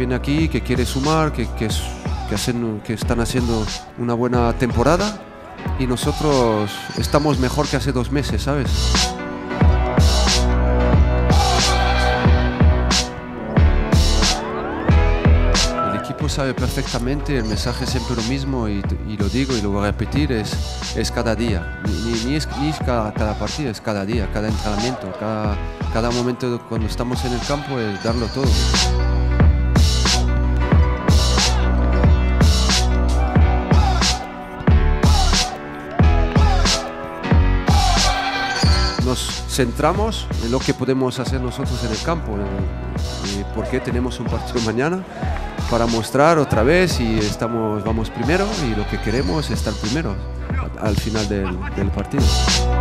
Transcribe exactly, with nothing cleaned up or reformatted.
viene aquí, que quiere sumar, que, que, es, que, hacen, que están haciendo una buena temporada y nosotros estamos mejor que hace dos meses, ¿sabes? El equipo sabe perfectamente, el mensaje es siempre lo mismo y, y lo digo y lo voy a repetir, es, es cada día, ni, ni, ni es, ni es cada, cada partido, es cada día, cada entrenamiento, cada, cada momento cuando estamos en el campo es darlo todo. Nos centramos en lo que podemos hacer nosotros en el campo, en, porque tenemos un partido mañana para mostrar otra vez y estamos, vamos primero y lo que queremos es estar primero al final del, del partido.